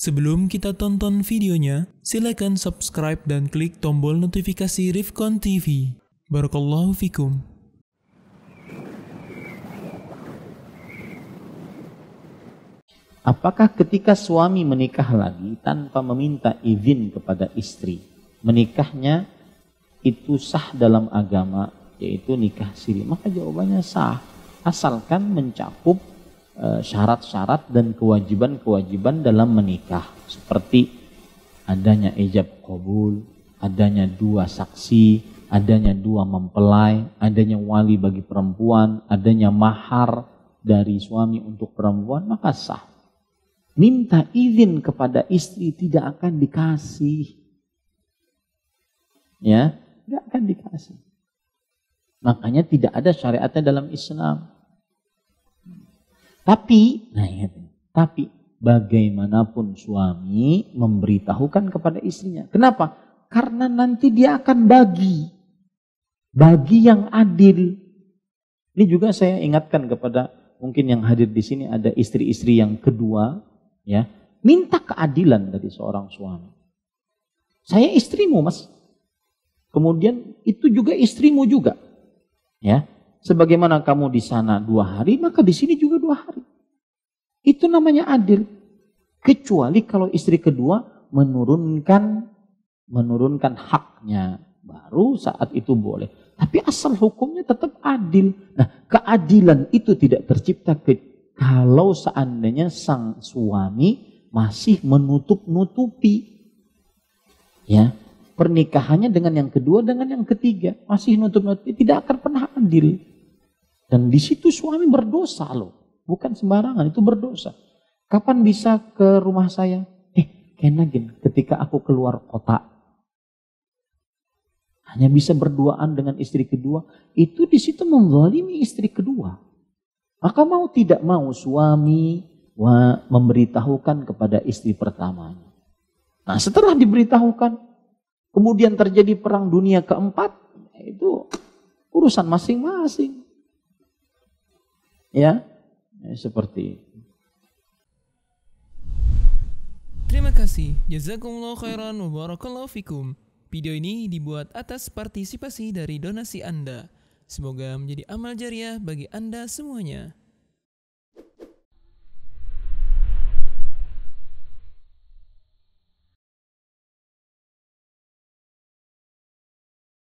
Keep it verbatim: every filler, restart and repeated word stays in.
Sebelum kita tonton videonya, silakan subscribe dan klik tombol notifikasi Rifkon T V. Barakallahu fikum. Apakah ketika suami menikah lagi tanpa meminta izin kepada istri, menikahnya itu sah dalam agama, yaitu nikah siri? Maka jawabannya sah, asalkan mencakup e, syarat-syarat dan kewajiban-kewajiban dalam menikah, seperti adanya ijab qabul, adanya dua saksi, adanya dua mempelai, adanya wali bagi perempuan, adanya mahar dari suami untuk perempuan, maka sah. Minta izin kepada istri tidak akan dikasih, ya, tidak akan dikasih. Makanya tidak ada syariatnya dalam Islam. Tapi, nah ya, tapi bagaimanapun suami memberitahukan kepada istrinya. Kenapa? Karena nanti dia akan bagi, bagi yang adil. Ini juga saya ingatkan kepada mungkin yang hadir di sini ada istri-istri yang kedua. Ya, minta keadilan dari seorang suami. Saya istrimu, Mas. Kemudian itu juga istrimu juga. Ya, sebagaimana kamu di sana dua hari, maka di sini juga dua hari. Itu namanya adil. Kecuali kalau istri kedua menurunkan menurunkan haknya, baru saat itu boleh. Tapi asal hukumnya tetap adil. Nah, keadilan itu tidak tercipta ke kalau seandainya sang suami masih menutup-nutupi, ya, pernikahannya dengan yang kedua, dengan yang ketiga, masih nutup-nutupi, tidak akan pernah adil. Dan di situ suami berdosa loh, bukan sembarangan, itu berdosa. Kapan bisa ke rumah saya? Eh, kenagin, ketika aku keluar kota, hanya bisa berduaan dengan istri kedua, itu di situ menzalimi istri kedua. Maka mau tidak mau suami memberitahukan kepada istri pertamanya. Nah, setelah diberitahukan, kemudian terjadi perang dunia keempat, itu urusan masing-masing. Ya, ya seperti itu. Terima kasih. Jazakumullah khairan wa barakallahu fikum. Video ini dibuat atas partisipasi dari donasi Anda. Semoga menjadi amal jariah bagi Anda semuanya.